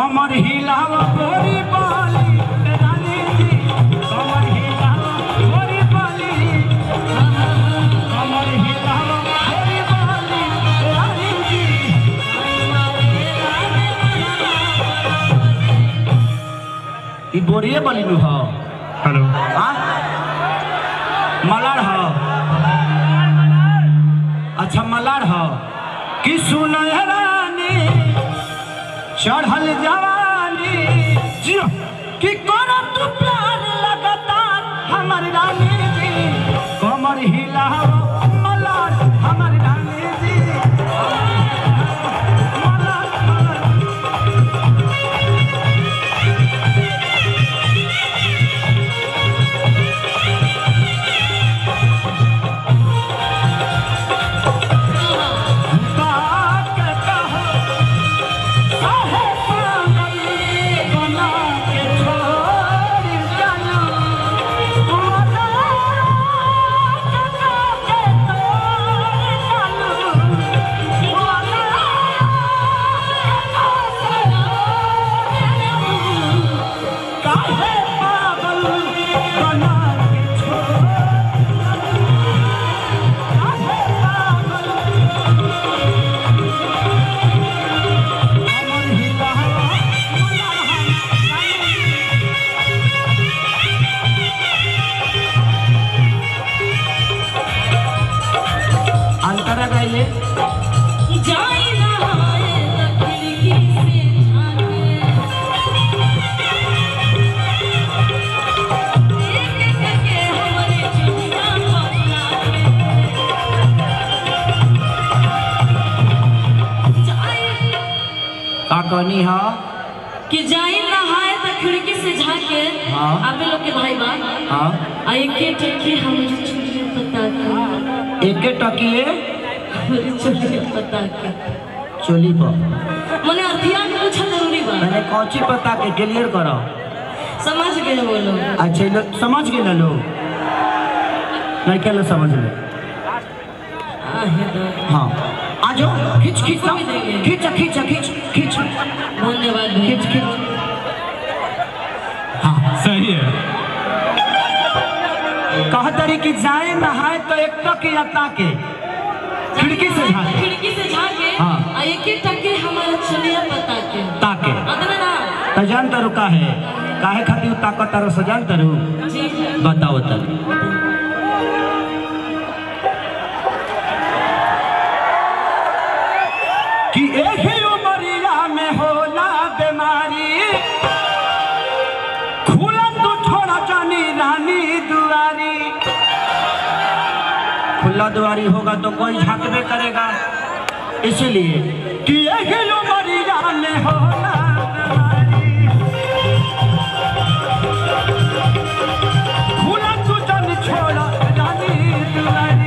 कमर हिलावा गोरी बाली रानी जी कमर हिलावा गोरी बाली कमर हिलावा गोरी बाली रानी जी ई बोरिए बली नु हो हेलो हां मलाड़ हो अच्छा मलाड़ हो कि सुन रानी चढ़ल जवानी जियो कि करो तू प्यार लगातार हमारी रानी जी कमर हिलाओ मलाड़ हमारी रानी जी कहनी हा कि जाई नहाए तो खिड़की से झाके आवे लोग के भाई बा हां आ एके टके हमरे चुलिया पता के एके टकिए हमरे चुलिया पता के चोली पर मने अर्थिया के पूछल जरूरी बा मैंने कौची पता के क्लियर करो समझ गए वो लोग अच्छा लोग समझ गए ना लोग नहीं क्या लोग समझ ले हाँ आ जाओ खींच खींच खींच खींच खींच खींच धन्यवाद खींच खींच हाँ सही है कहा तरी कि जाए नहाए तो एक टक या ताके खिड़की से झाके हाँ आ एक टके हमारा चलिया पता के ताके अदना ना तो जानता रू काहे खातिर ताकत रो से जानता रू जी बताओ तब कि एक ही उमरिया में होला बीमारी खुला तो छोड़ा जानी रानी दुआरी खुला दुआरी होगा तो कोई झांकबे करेगा इसलिए कि एक ही उमरिया में होला बीमारी खुला तो जानी छोड़ा रानी दुआरी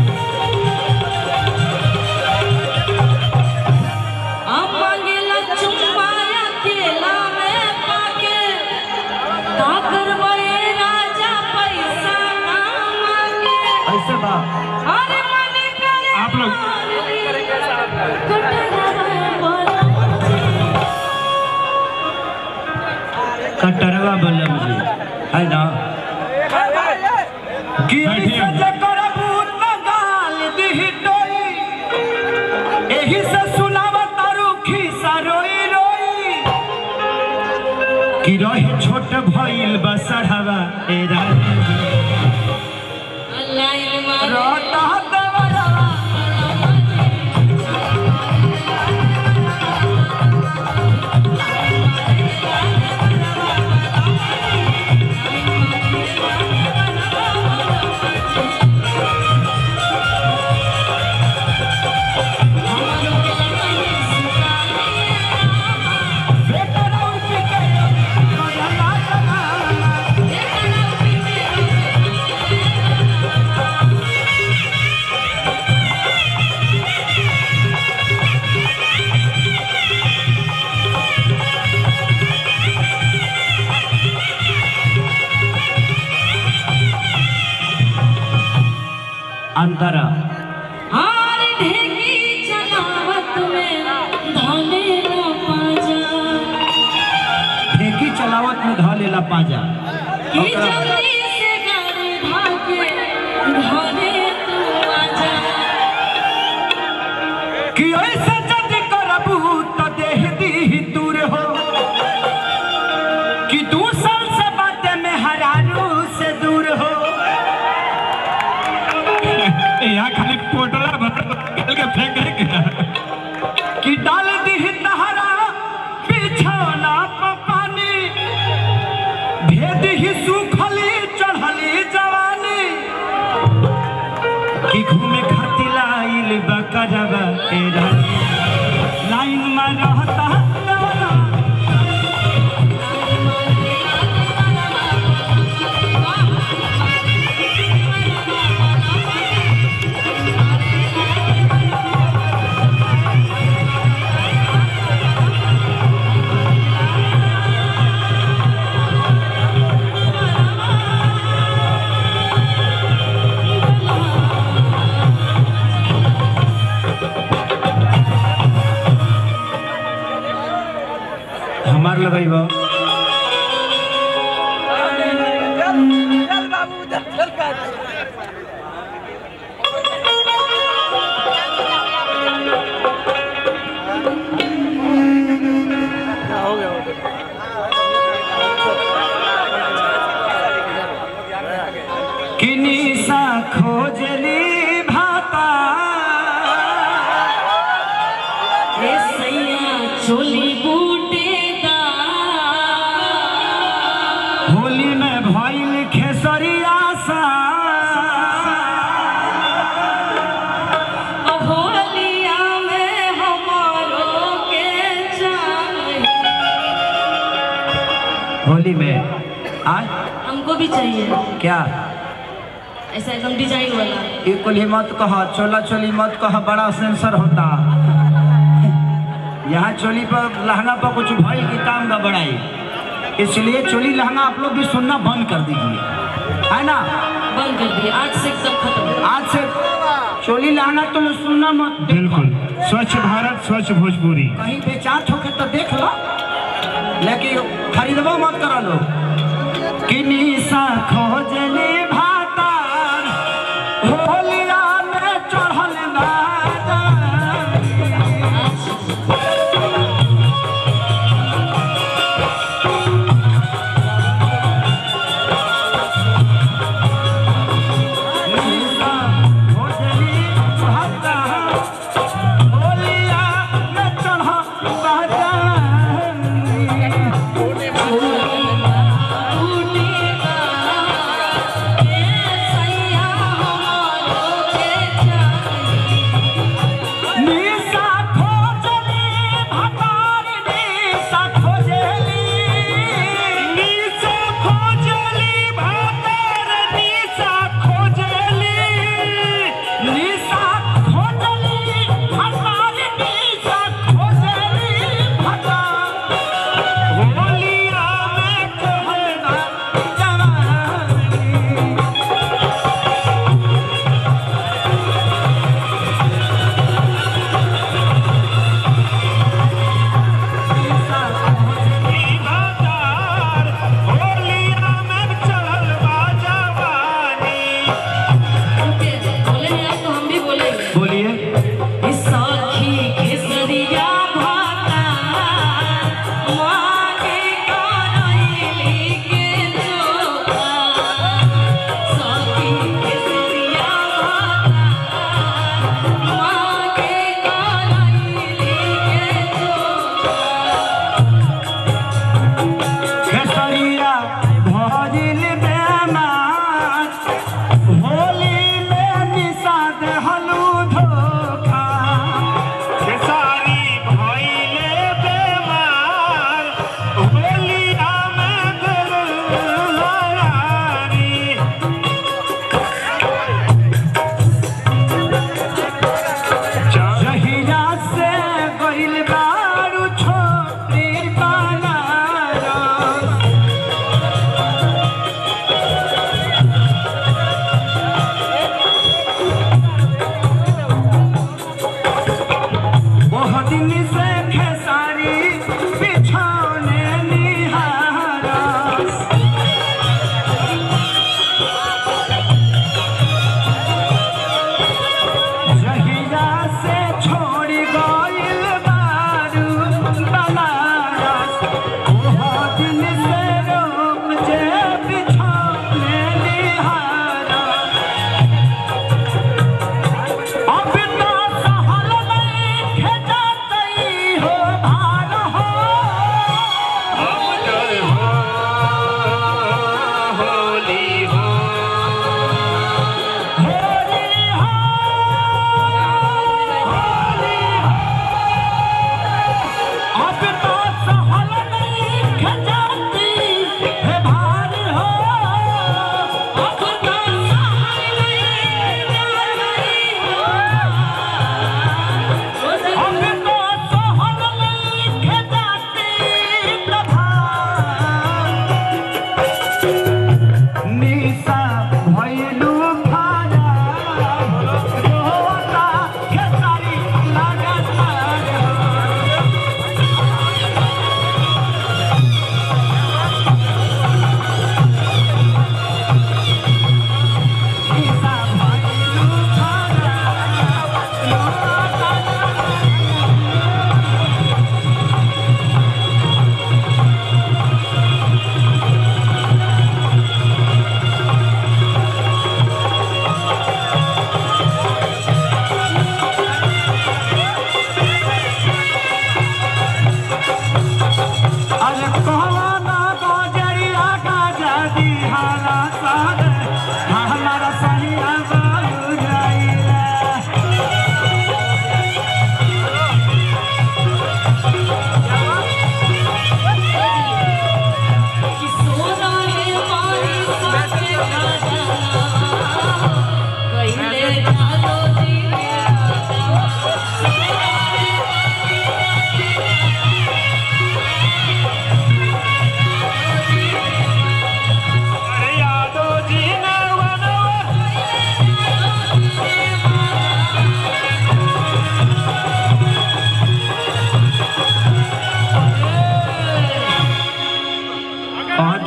आप लोग कटरवा बोले मुझे है ना कि एही से सुनावा तारू खिसा रोई रोई कि रहे छोट भइल बसड़वा ए रानी रोता अंतरा हार ढेकी जनावत में धाने न पाजा लेला पाजा कि जल्दी से गाड़ी भागे घरे तू आजा कि ऐसे जद करबू तो देह दी दूर हो कि दूसर से बातें में हरारू से दूर हो यहाँ खाली पोटला भर के फेंक कि डाल दी तहरा बिछौना पर पानी भेद ही सुखली चढ़ली जवानी कि घूमे खातिर लाइल बकरवा तेरा लाइन में रहता हमार लगाई बा किनी सा खोजली भाता ए सैया चोली होली में भइल खेसरिया सा होलिया में हमारो के चाहिए होली में आज हमको भी चाहिए क्या ऐसा एकदम डिजाइन वाला ये कुली मत कह चोला चोली मत कह बड़ा सेंसर होता यहाँ चोली पर लहंगा पर कुछ भइल की काम का बढ़ाई इसलिए चोली लहंगा आप लोग भी सुनना बंद कर दीजिए है ना बंद कर दिए आज से एकदम खत्म आज से चोली लहंगा तो सुनना मत बिल्कुल स्वच्छ भारत स्वच्छ भोजपुरी कहीं बेचार होके तो देख लो लेकिन खरीदबो मत करो लो किनी सा खोजली भाता होलिया में चढ़ल बाजा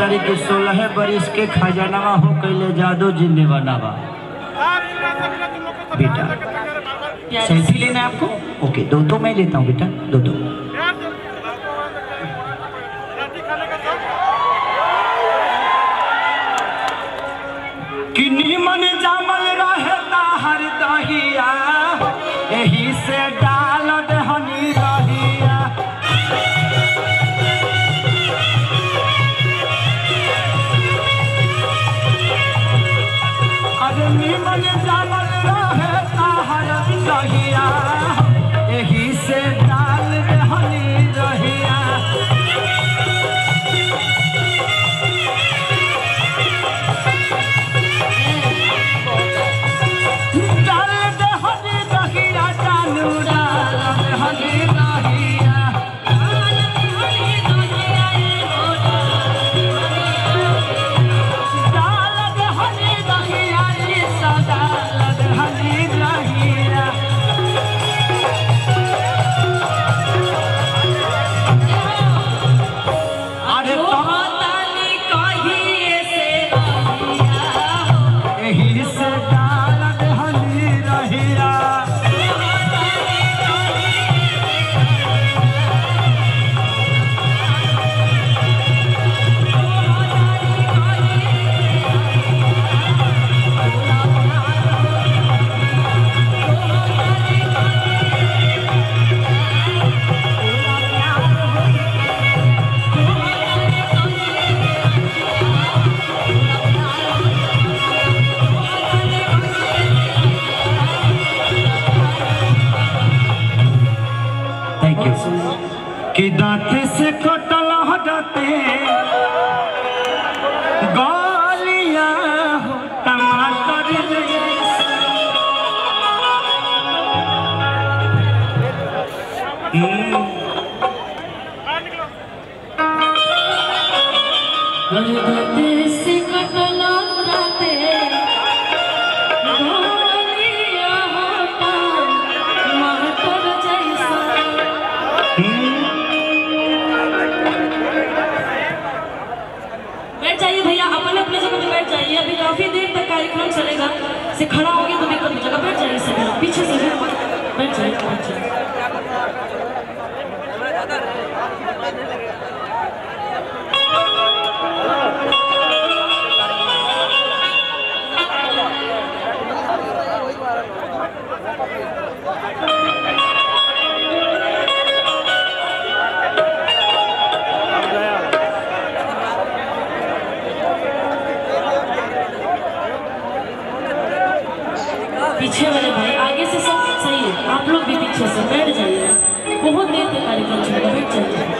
कहतारी कि 16 बरिस के खजानावा हो कैले जादू जिंदे बनावा। बेटा सेल्फी लेना है आपको? ओके, दो मैं लेता हूँ बेटा, दो। किन्नी मन जामल रहता हर दहिया, यही से डाल दहनी रहिया। अरे निमन जामल रहता हर दहिया, यही से डाल दहनी रहिया। कि दांत से कटल हटते गालियां हो टमाटर से कटल हटते गालियां हो टमाटर जैसा। बैठ जाइए भैया, अपने अपने जगह पे बैठ जाइए। अभी काफी देर तक कार्यक्रम चलेगा, से खड़ा हो गया तो दिक्कत जगह बैठ जाइए। सभी पीछे से बैठ जाइए। पीछे वाले भाई आगे से सब सही है, आप लोग भी पीछे से बैठ जाइए। बहुत देर तक कार्यक्रम चलेगा, बैठ जाइए।